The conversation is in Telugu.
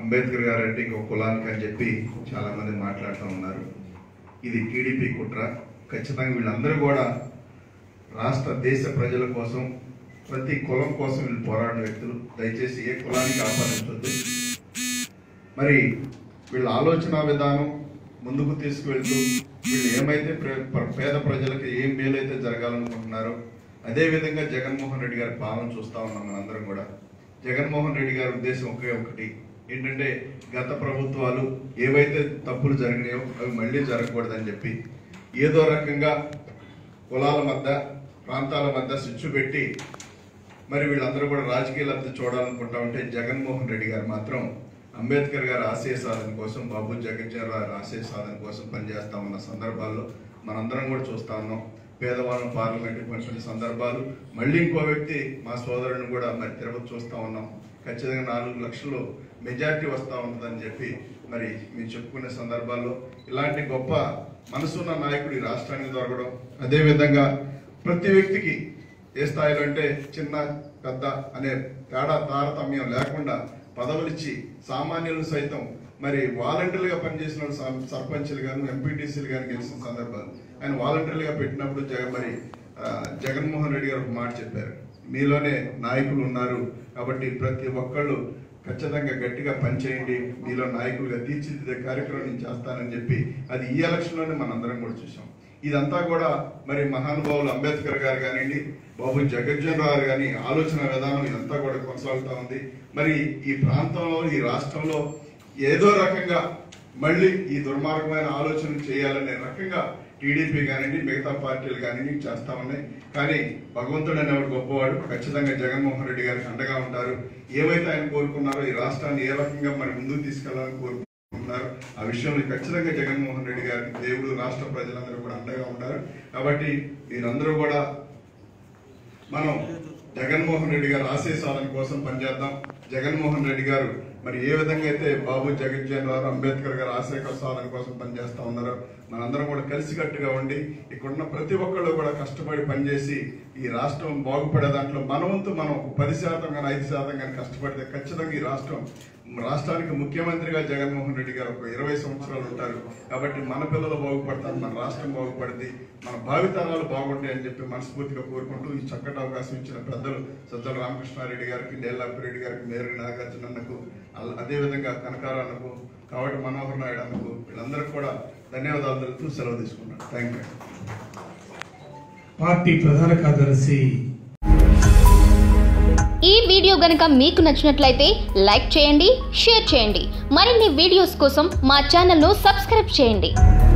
అంబేద్కర్ గారు అంటే ఇంకో కులానికి అని చెప్పి చాలా మంది మాట్లాడుతూ ఉన్నారు. ఇది టీడీపీ కుట్ర. ఖచ్చితంగా వీళ్ళందరూ కూడా రాష్ట్ర దేశ ప్రజల కోసం, ప్రతి కులం కోసం వీళ్ళు పోరాడిన వ్యక్తులు. దయచేసి ఏ కులానికి ఆపాదించొద్దు. మరి వీళ్ళ ఆలోచన విధానం ముందుకు తీసుకువెళ్తూ వీళ్ళు ఏమైతే పేద ప్రజలకు ఏం మేలైతే జరగాలనుకుంటున్నారో అదే విధంగా జగన్మోహన్ రెడ్డి గారి పాలన చూస్తా ఉన్నాం మనందరం కూడా. జగన్మోహన్ రెడ్డి గారి ఉద్దేశం ఒకే ఒకటి ఏంటంటే, గత ప్రభుత్వాలు ఏవైతే తప్పులు జరిగినాయో అవి మళ్ళీ జరగకూడదని చెప్పి ఏదో రకంగా కులాల మధ్య, ప్రాంతాల మధ్య స్విచ్ పెట్టి మరి వీళ్ళందరూ కూడా రాజకీయ లబ్ధి చూడాలనుకుంటా ఉంటే, జగన్మోహన్ రెడ్డి గారు మాత్రం అంబేద్కర్ గారి ఆశయ సాధన కోసం, బాబు జగజ్జీవన్ రావు ఆశయ సాధన కోసం పనిచేస్తా ఉన్న సందర్భాల్లో మనందరం కూడా చూస్తా ఉన్నాం. పేదవాళ్ళం పార్లమెంట్కి పంపిన సందర్భాలు, మళ్ళీ ఇంకో వ్యక్తి మా సోదరుని కూడా మరి తిరుపతి చూస్తూ ఉన్నాం. ఖచ్చితంగా 4 లక్షలు మెజార్టీ వస్తూ ఉంటుందని చెప్పి మరి మేము చెప్పుకునే సందర్భాల్లో ఇలాంటి గొప్ప మనసున్న నాయకుడు ఈ రాష్ట్రానికి దొరకడం, అదేవిధంగా ప్రతి వ్యక్తికి ఏ స్థాయిలో అంటే చిన్న పెద్ద అనే తేడా తారతమ్యం లేకుండా పదవులిచ్చి సామాన్యులు సైతం మరి వాలంటీర్లుగా పనిచేసిన సర్పంచ్లు గాను, ఎంపీటీసీలు గాను గెలిచిన సందర్భాలు ఆయన వాలంటీర్లుగా పెట్టినప్పుడు జగన్మోహన్ రెడ్డి గారు ఒక మాట చెప్పారు, మీలోనే నాయకులు ఉన్నారు కాబట్టి ప్రతి ఒక్కళ్ళు ఖచ్చితంగా గట్టిగా పనిచేయండి, మీలో నాయకులుగా తీర్చిదిద్దే కార్యక్రమం నేను చేస్తానని చెప్పి అది ఈ ఎలక్షన్లోనే మనందరం కూడా చూసాం. ఇదంతా కూడా మరి మహానుభావులు అంబేద్కర్ గారు కానివ్వండి, బాబు జగజ్జీవన్ రావు కానీ ఆలోచన విధానం ఇదంతా కూడా కొనసాగుతూ ఉంది. మరి ఈ ప్రాంతంలో, ఈ రాష్ట్రంలో ఏదో రకంగా మళ్ళీ ఈ దుర్మార్గమైన ఆలోచన చేయాలనే రకంగా టీడీపీ కానివ్వండి, మిగతా పార్టీలు కానివ్వండి చేస్తా ఉన్నాయి. కానీ భగవంతుడు అనేవాడు గొప్పవాడు. ఖచ్చితంగా జగన్మోహన్ రెడ్డి గారికి అండగా ఉంటారు. ఏవైతే ఆయన కోరుకున్నారో ఈ రాష్ట్రాన్ని ఏ రకంగా మరి ముందుకు తీసుకెళ్లాలని కోరుకుంటున్నారు ఆ విషయంలో ఖచ్చితంగా జగన్మోహన్ రెడ్డి గారికి దేవుడు, రాష్ట్ర ప్రజలందరూ కూడా అండగా ఉంటారు. కాబట్టి మీరందరూ కూడా మనం జగన్మోహన్ రెడ్డి గారు ఆశయ సాధన కోసం పనిచేద్దాం. జగన్మోహన్ రెడ్డి గారు మరి ఏ విధంగా అయితే బాబు జగజ్జీవన్ రావు, అంబేద్కర్ గారు ఆశయ సాధన కోసం పనిచేస్తా ఉన్నారో మనందరం కూడా కలిసికట్టుగా ఉండి ఇక్కడున్న ప్రతి ఒక్కళ్ళు కూడా కష్టపడి పనిచేసి ఈ రాష్ట్రం బాగుపడే దాంట్లో మన వంతు మనం 10% కానీ 5% కానీ కష్టపడితే ఖచ్చితంగా ఈ రాష్ట్రానికి ముఖ్యమంత్రిగా జగన్మోహన్ రెడ్డి గారు ఒక 20 సంవత్సరాలు ఉంటారు. కాబట్టి మన పిల్లలు బాగుపడతారు, మన రాష్ట్రం బాగుపడింది, మన భావితరాలు బాగుంటాయి అని చెప్పి మనస్ఫూర్తిగా కోరుకుంటూ ఈ చక్కటి అవకాశం ఇచ్చిన పెద్దలు సజ్జల రామకృష్ణారెడ్డి గారికి, డేలాపిరెడ్డి గారికి, మేరీ నాగార్జున అన్నకు, అదేవిధంగా కనకారాన్నకు, కావటి మనోహర్ నాయుడు అన్నకు వీళ్ళందరికీ కూడా ధన్యవాదాలు తెలుపుతూ సెలవు తీసుకున్నాను. Thank you. పార్టీ ప్రధాన కార్యదర్శి. ఈ వీడియో గనుక మీకు నచ్చినట్లయితే లైక్ చేయండి, షేర్ చేయండి. మరిన్ని వీడియోస్ కోసం మా ఛానల్ను సబ్స్క్రైబ్ చేయండి.